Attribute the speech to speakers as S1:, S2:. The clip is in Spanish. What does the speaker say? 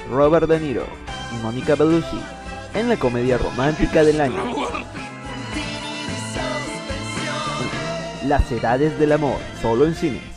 S1: Robert De Niro y Mónica Bellucci en la comedia romántica del año. Las Edades del Amor, solo en cine.